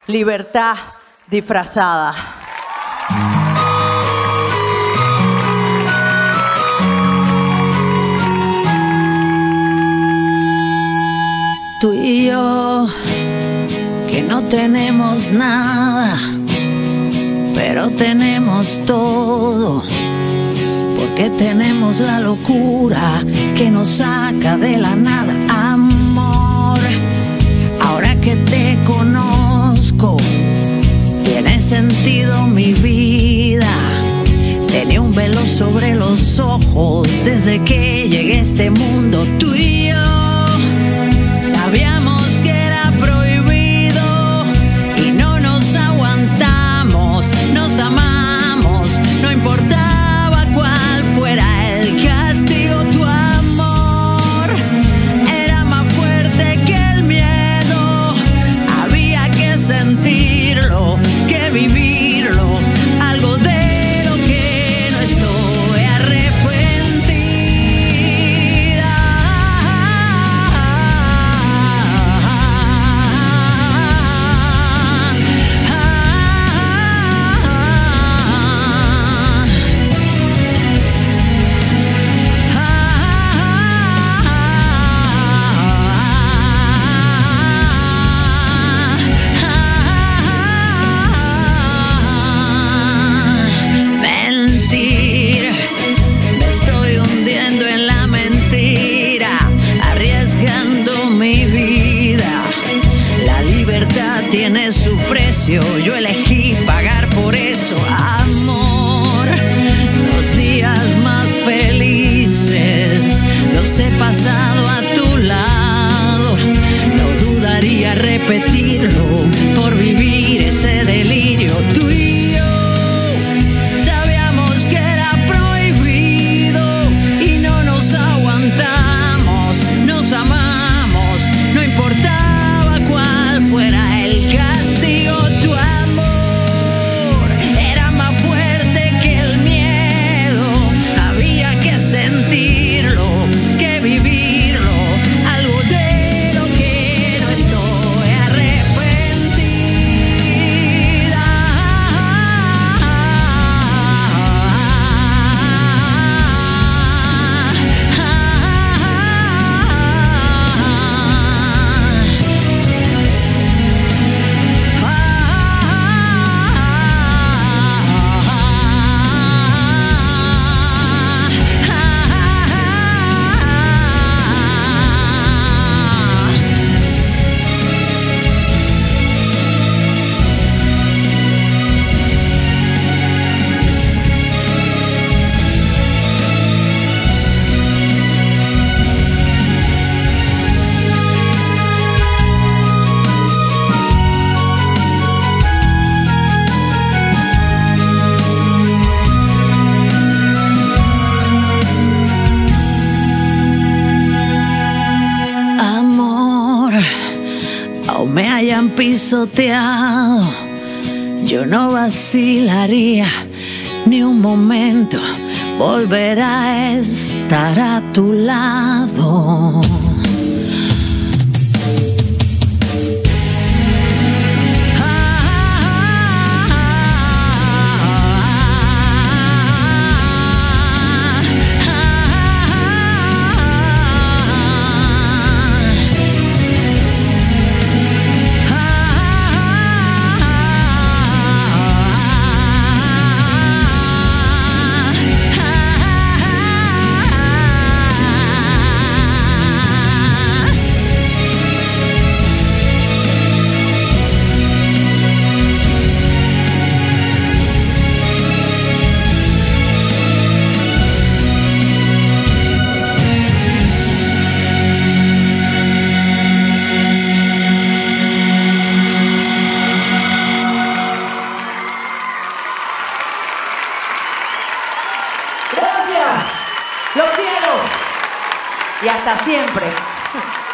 libertad disfrazada. Tú y yo, que no tenemos nada, pero tenemos todo, porque tenemos la locura que nos saca de la nada. Amor, ahora que te conozco, tiene sentido mi vida. Tenía un velo sobre los ojos desde que llegué a este mundo. Tú y yo sabíamos que era prohibido y no nos aguantamos, nos amamos, no importaba cuál fuera el castigo. Tu amor era más fuerte que el miedo, había que sentirlo, que vivirlo, algo de lo que no estoy arrepentida. Mentir, me estoy hundiendo en la mentira, arriesgando mi vida. La libertad tiene su precio, yo elegí pagar por eso. Amor, los días más felices los he pasado a tu lado. No dudaría repetirlo por vivir ese delirio. Tú y yo sabíamos que era prohibido y no nos aguantamos, nos amamos, no importaba cuál fuera el castigo. Tu amor era más fuerte que el miedo, había que sentirlo, que vivirlo, algo de lo que no estoy arrepentida. Amor, aún me hayan pisoteado, yo no vacilaría ni un momento, volver a estar a tu lado. Gracias, los quiero y hasta siempre.